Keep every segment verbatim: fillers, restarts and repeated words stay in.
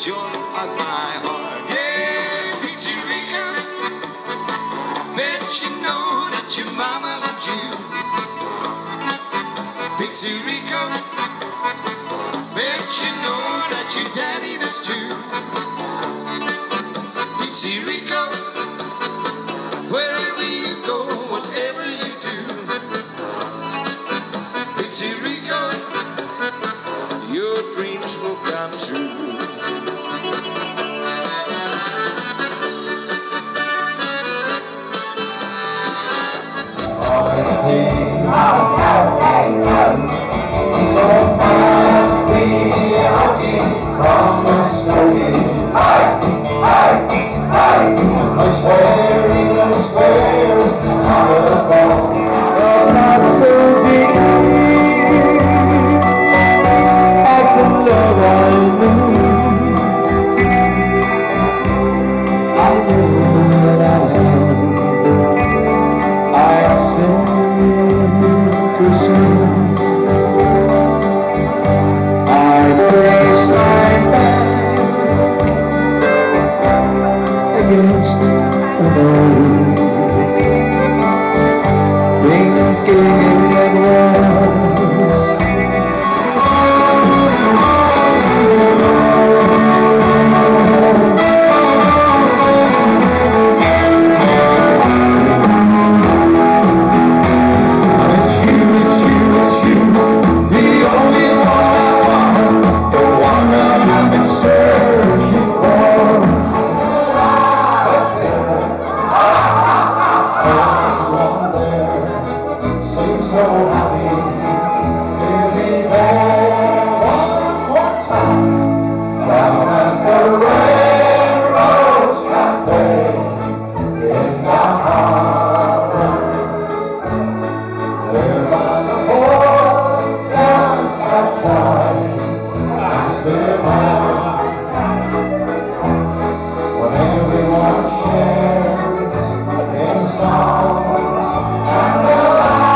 joy of my heart. Yeah, Pizzy Rico, bet you know that your mama loves you. Pizzy Rico, bet you know that your daddy does too. Pizzy Rico, wherever you go, whatever you do. Pizzy Rico, your dreams will come true. Against the moon, thinking it was it's you, it's you, it's you, the only one I want, the one that I've been searching for. So happy to be there one more time down at the Railroad Cafe in the harbor, where by the port just outside I still have when everyone shares in songs and the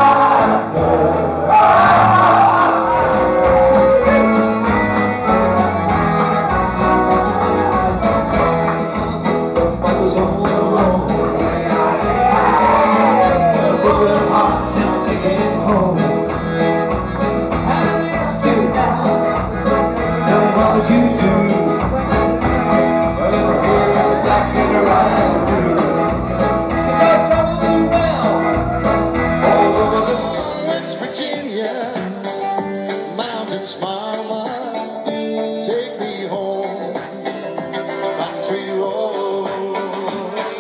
Mama, take me home, country roads.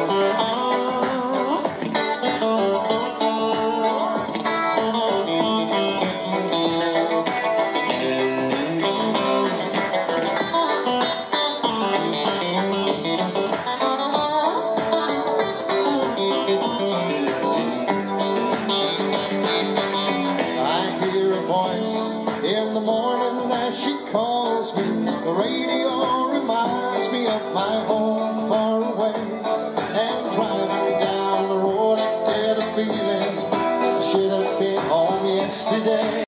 I hear a voice in the morning as she calls me. The radio reminds me of my home far away. And driving down the road I get a feeling I should have been home yesterday.